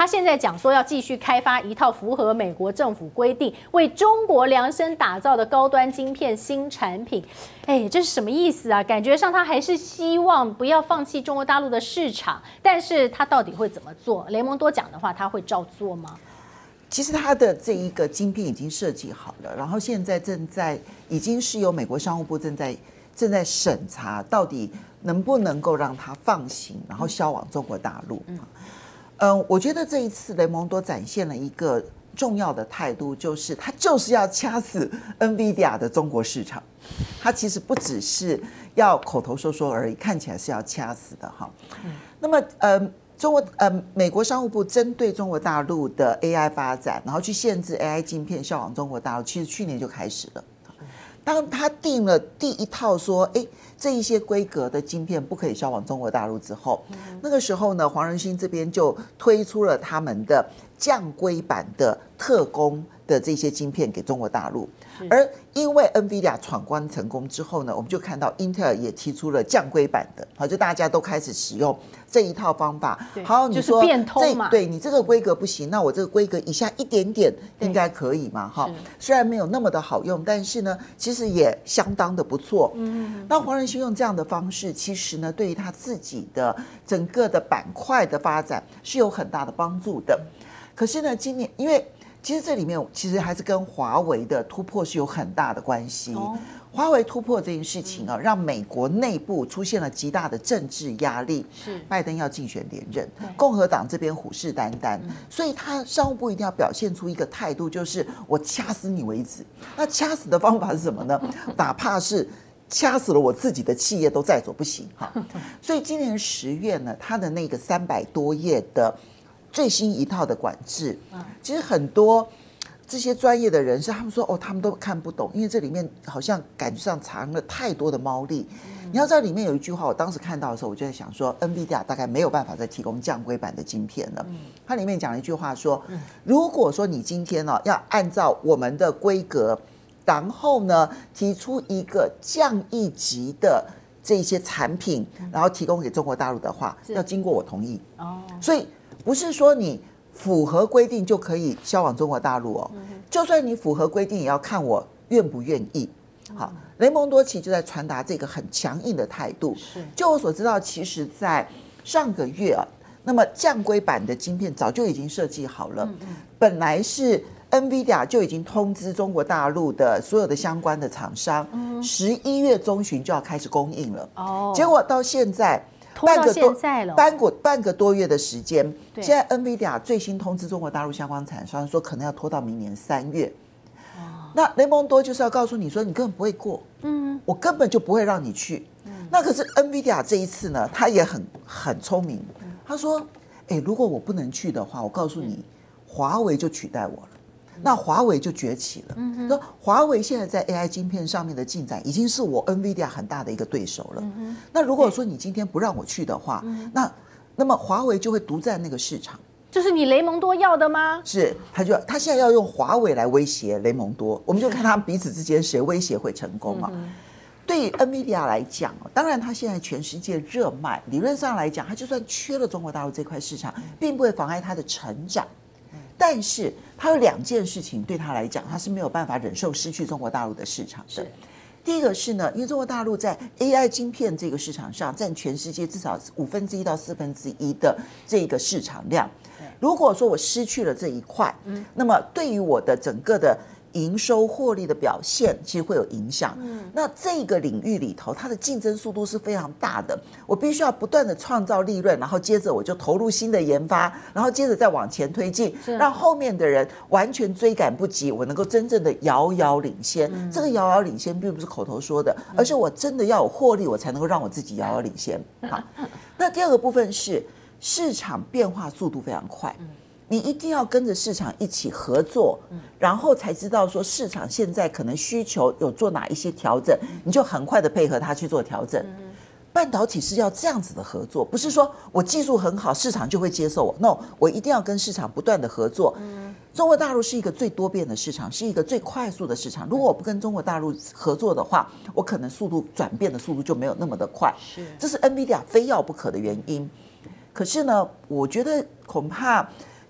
他现在讲说要继续开发一套符合美国政府规定、为中国量身打造的高端晶片新产品。哎，这是什么意思啊？感觉上他还是希望不要放弃中国大陆的市场，但是他到底会怎么做？雷蒙多讲的话，他会照做吗？ 其实它的这一个晶片已经设计好了，然后现在已经是由美国商务部正在审查，到底能不能够让它放行，然后销往中国大陆。我觉得这一次雷蒙多展现了一个重要的态度，就是他就是要掐死 NVIDIA 的中国市场。他其实不只是要口头说说而已，看起来是要掐死的哈。那么美国商务部针对中国大陆的 AI 发展，然后去限制 AI 晶片销往中国大陆，其实去年就开始了。当他定了第一套说，这一些规格的晶片不可以销往中国大陆之后，那个时候呢，黄仁勋这边就推出了他们的降规版的特供的这些晶片给中国大陆。而因为 NVIDIA 闯关成功之后呢，我们就看到 Intel 也提出了降规版的，好，就大家都开始使用这一套方法。好，你说变通嘛， 对你这个规格不行，那我这个规格以下一点点应该可以嘛？哈，虽然没有那么的好用，但是呢，其实也相当的不错。那黄仁勋用这样的方式，其实呢，对于他自己的整个的板块的发展是有很大的帮助的。可是呢，今年因为其实这里面其实还是跟华为的突破是有很大的关系。华为突破这件事情啊，让美国内部出现了极大的政治压力。拜登要竞选连任，共和党这边虎视眈眈，所以他商务部一定要表现出一个态度，就是我掐死你为止。那掐死的方法是什么呢？哪怕是掐死了我自己的企业都在所不惜。所以今年10月呢，他的那个300多页的最新一套的管制，其实很多这些专业的人士，他们说他们都看不懂，因为这里面好像感觉上藏了太多的猫腻。你要知道里面有一句话，我当时看到的时候，我就在想说 ，NVIDIA 大概没有办法再提供降规版的晶片了。它里面讲了一句话说，如果说你今天要按照我们的规格，然后呢提出一个降一级的这些产品，然后提供给中国大陆的话，要经过我同意。所以不是说你符合规定就可以销往中国大陆就算你符合规定，也要看我愿不愿意。好，雷蒙多其实就在传达这个很强硬的态度。就我所知道，其实在上个月那么降规版的晶片早就已经设计好了，本来是 NVIDIA 就已经通知中国大陆的所有的相关的厂商，11月中旬就要开始供应了。结果到现在。半个多月的时间，现在 NVIDIA 最新通知中国大陆相关厂商说，可能要拖到明年3月。那雷蒙多就是要告诉你说，你根本不会过，我根本就不会让你去。那可是 NVIDIA 这一次呢，他也很聪明，他说，如果我不能去的话，我告诉你，华为就取代我了。那华为就崛起了。说华为现在在 AI 晶片上面的进展，已经是我 NVIDIA 很大的一个对手了。那如果说你今天不让我去的话，那么华为就会独占那个市场。 这是你雷蒙多要的吗？ 是，他现在要用华为来威胁雷蒙多，我们就看他们彼此之间谁威胁会成功啊。对于 NVIDIA 来讲，当然它现在全世界热卖，理论上来讲，它就算缺了中国大陆这块市场，并不会妨碍它的成长。但是他有2件事情对他来讲，他是没有办法忍受失去中国大陆的市场的。第一个是呢，因为中国大陆在 AI 晶片这个市场上占全世界至少1/5到1/4的这个市场量。如果说我失去了这一块，那么对于我的整个的营收获利的表现其实会有影响。那这个领域里头，它的竞争速度是非常大的，我必须要不断的创造利润，然后接着我就投入新的研发，然后接着再往前推进，让后面的人完全追赶不及，我能够真正的遥遥领先。这个遥遥领先并不是口头说的，而是我真的要有获利，我才能够让我自己遥遥领先。好，那第2个部分是市场变化速度非常快。你一定要跟着市场一起合作，然后才知道说市场现在可能需求有做哪一些调整，你就很快的配合它去做调整。半导体是要这样子的合作，不是说我技术很好，市场就会接受我。No， 我一定要跟市场不断的合作。中国大陆是一个最多变的市场，是一个最快速的市场。如果我不跟中国大陆合作的话，我可能转变的速度就没有那么的快。这是 NVIDIA 非要不可的原因。可是呢，我觉得恐怕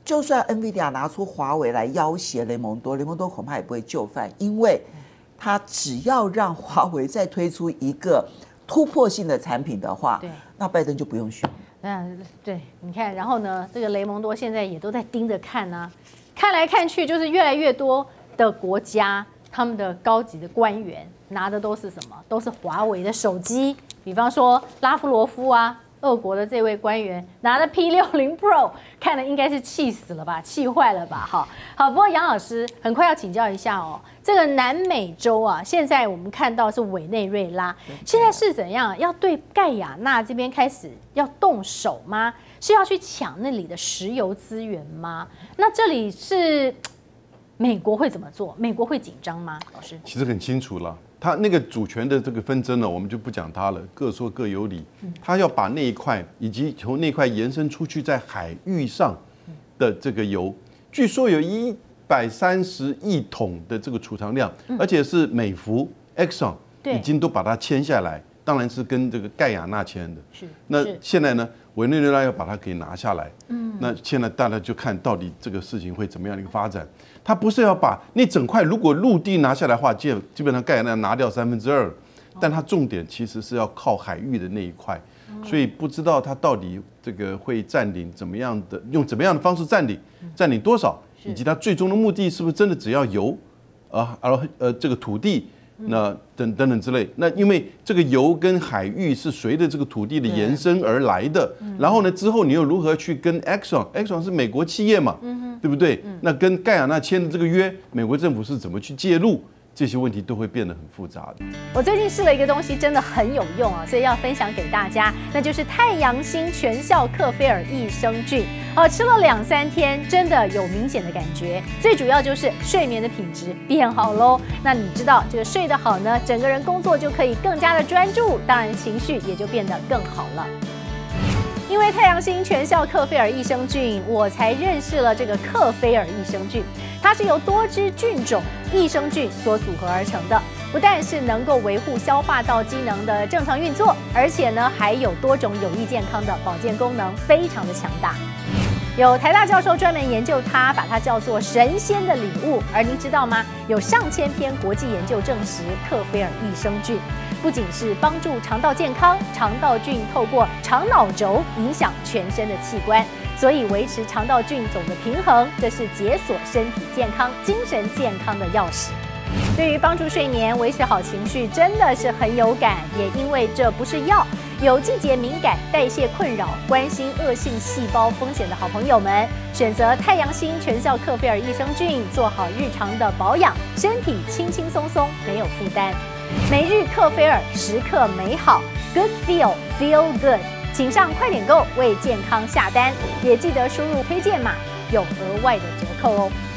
就算 NVIDIA 拿出华为来要挟雷蒙多，雷蒙多恐怕也不会就范，因为他只要让华为再推出一个突破性的产品的话，那拜登就不用选。 对，你看，然后呢，这个雷蒙多现在也都在盯着看啊，看来看去就是越来越多的国家，他们的高级的官员拿的都是什么？都是华为的手机，比方说拉夫罗夫啊。俄国的这位官员拿了 P60 Pro， 看了应该是气死了吧，气坏了吧？好，不过杨老师很快要请教一下哦，这个南美洲啊，现在我们看到是委内瑞拉，现在是怎样？要对盖亚纳这边开始要动手吗？是要去抢那里的石油资源吗？那这里是美国会怎么做？美国会紧张吗？老师， 其实很清楚了。他那个主权的这个纷争呢，我们就不讲它了，各说各有理。他要把那一块以及从那块延伸出去在海域上的这个油，据说有130亿桶的这个储藏量，而且是美孚、Exxon 已经都把它签下来，当然是跟这个盖亚纳签的。那现在呢，委内瑞拉要把它给拿下来。那现在大家就看到底这个事情会怎么样的一个发展。他不是要把那整块如果陆地拿下来的话，基本上盖亚纳拿掉2/3，但他重点其实是要靠海域的那一块，所以不知道他到底这个会占领怎么样的，用怎么样的方式占领多少，以及他最终的目的是不是真的只要油，这个土地。那等等之类，那因为这个油跟海域是随着这个土地的延伸而来的，然后呢之后你又如何去跟 Exxon 是美国企业嘛，对不对？那跟盖亚纳签的这个约，美国政府是怎么去介入？这些问题都会变得很复杂的。 我最近试了一个东西，真的很有用啊，所以要分享给大家，那就是太阳星全效克菲尔益生菌。吃了2-3天，真的有明显的感觉。最主要就是睡眠的品质变好喽。那你知道这个睡得好呢，整个人工作就可以更加的专注，当然情绪也就变得更好了。因为太阳星全效克菲尔益生菌，我才认识了这个克菲尔益生菌。它是由多支菌种益生菌所组合而成的，不但是能够维护消化道机能的正常运作，而且呢还有多种有益健康的保健功能，非常的强大。有台大教授专门研究它，把它叫做神仙的礼物。而您知道吗？有上千篇国际研究证实，克菲尔益生菌不仅是帮助肠道健康，肠道菌透过肠脑轴影响全身的器官，所以维持肠道菌种的平衡，这是解锁身体健康、精神健康的钥匙。对于帮助睡眠、维持好情绪，真的是很有感。也因为这不是药，有季节敏感、代谢困扰、关心恶性细胞风险的好朋友们，选择太阳星全效克菲尔益生菌，做好日常的保养，身体轻轻松松，没有负担。每日克菲尔，时刻美好 ，Good Feel Good， 请上快点购为健康下单，也记得输入推荐码，有额外的折扣哦。